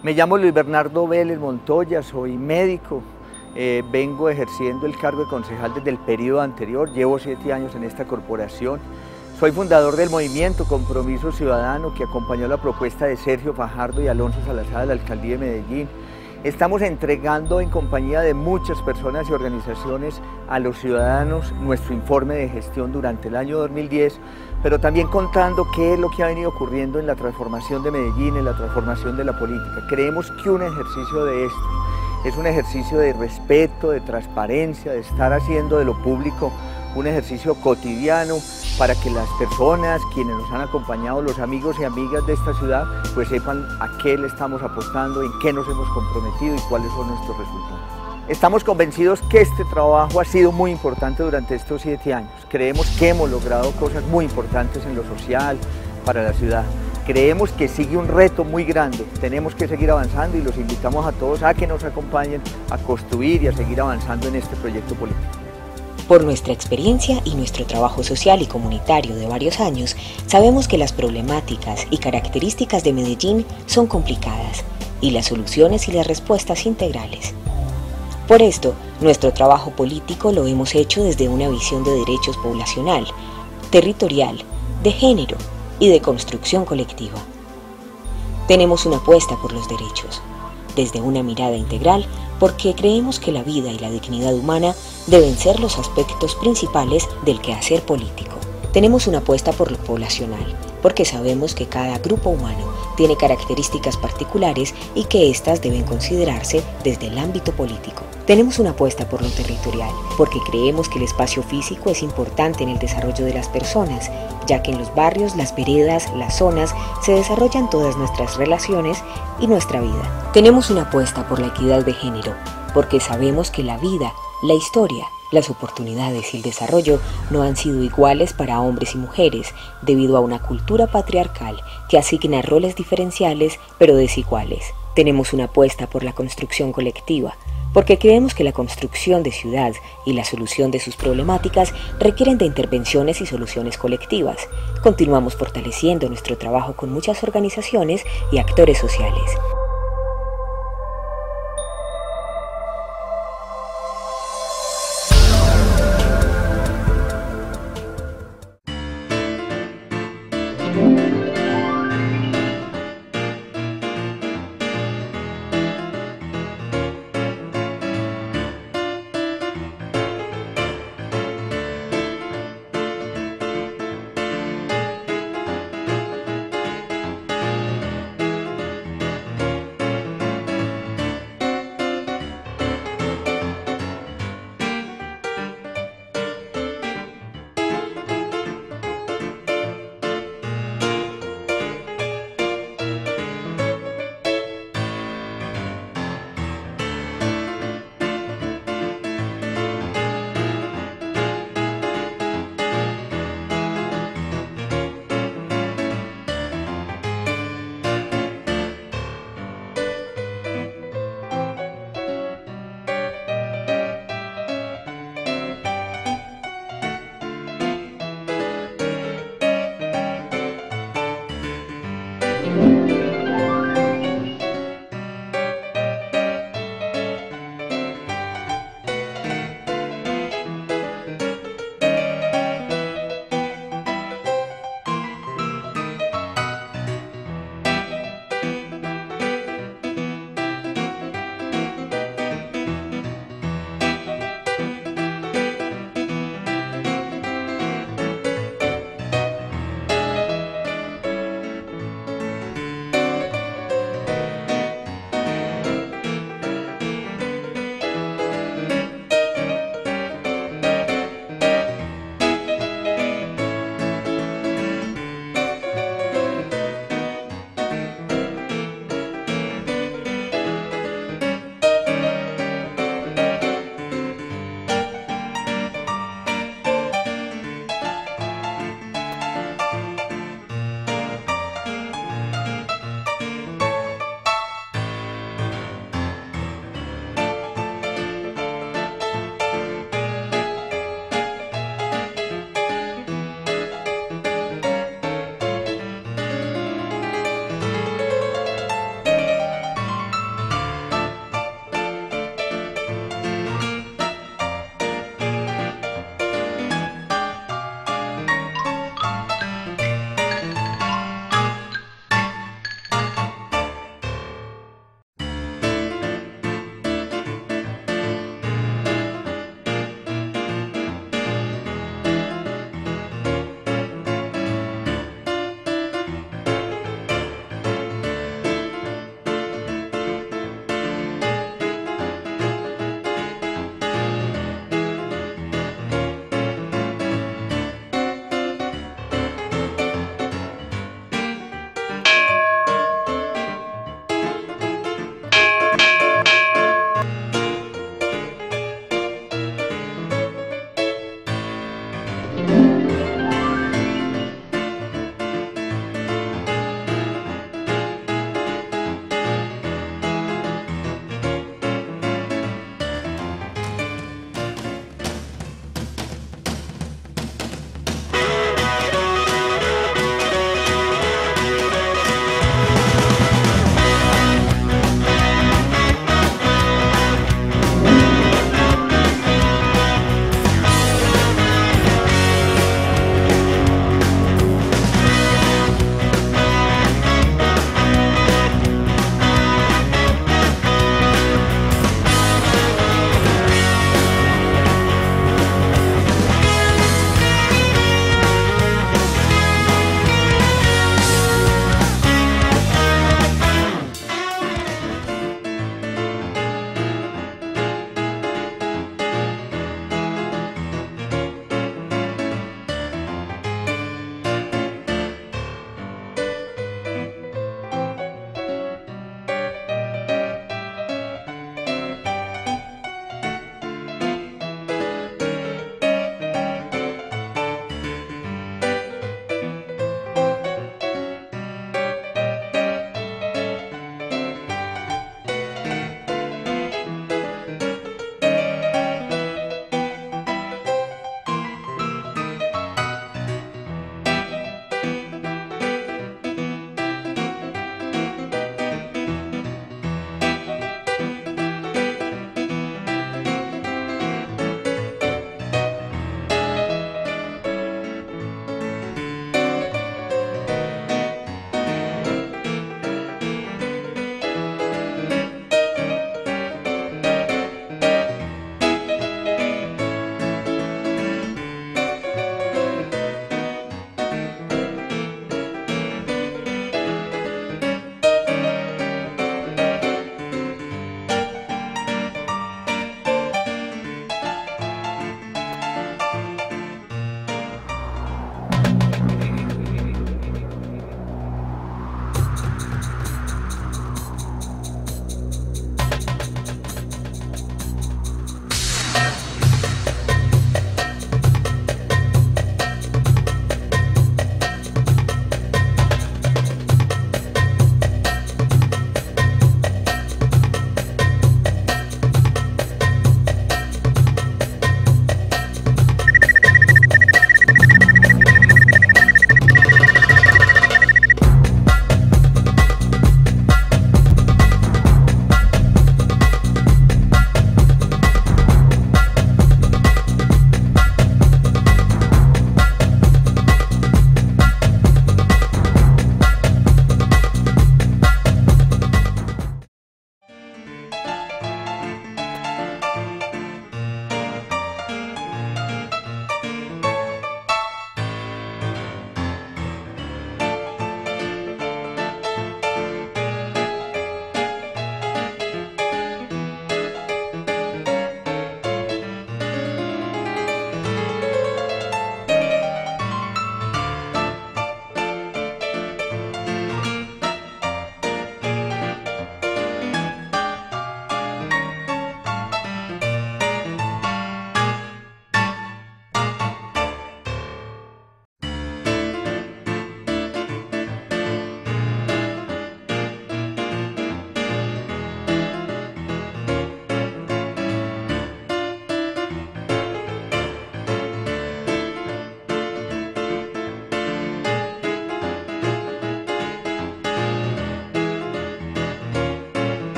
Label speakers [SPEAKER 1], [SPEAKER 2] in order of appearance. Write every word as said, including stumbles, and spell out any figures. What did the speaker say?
[SPEAKER 1] Me llamo Luis Bernardo Vélez Montoya, soy médico, eh, vengo ejerciendo el cargo de concejal desde el periodo anterior, llevo siete años en esta corporación. Soy fundador del movimiento Compromiso Ciudadano que acompañó la propuesta de Sergio Fajardo y Alonso Salazar de la Alcaldía de Medellín. Estamos entregando en compañía de muchas personas y organizaciones a los ciudadanos nuestro informe de gestión durante el año dos mil diez, pero también contando qué es lo que ha venido ocurriendo en la transformación de Medellín, en la transformación de la política. Creemos que un ejercicio de esto es un ejercicio de respeto, de transparencia, de estar haciendo de lo público un ejercicio cotidiano para que las personas, quienes nos han acompañado, los amigos y amigas de esta ciudad, pues sepan a qué le estamos apostando, en qué nos hemos comprometido y cuáles son nuestros resultados. Estamos convencidos que este trabajo ha sido muy importante durante estos siete años. Creemos que hemos logrado cosas muy importantes en lo social, para la ciudad. Creemos que sigue un reto muy grande, tenemos que seguir avanzando y los invitamos a todos a que nos acompañen a construir y a seguir avanzando en este proyecto político.
[SPEAKER 2] Por nuestra experiencia y nuestro trabajo social y comunitario de varios años, sabemos que las problemáticas y características de Medellín son complicadas y las soluciones y las respuestas integrales. Por esto, nuestro trabajo político lo hemos hecho desde una visión de derechos poblacional, territorial, de género y de construcción colectiva. Tenemos una apuesta por los derechos, desde una mirada integral, porque creemos que la vida y la dignidad humana deben ser los aspectos principales del quehacer político. Tenemos una apuesta por lo poblacional, porque sabemos que cada grupo humano tiene características particulares y que éstas deben considerarse desde el ámbito político. Tenemos una apuesta por lo territorial, porque creemos que el espacio físico es importante en el desarrollo de las personas, ya que en los barrios, las veredas, las zonas, se desarrollan todas nuestras relaciones y nuestra vida. Tenemos una apuesta por la equidad de género, porque sabemos que la vida, la historia, las oportunidades y el desarrollo no han sido iguales para hombres y mujeres debido a una cultura patriarcal que asigna roles diferenciales pero desiguales. Tenemos una apuesta por la construcción colectiva, porque creemos que la construcción de ciudad y la solución de sus problemáticas requieren de intervenciones y soluciones colectivas. Continuamos fortaleciendo nuestro trabajo con muchas organizaciones y actores sociales.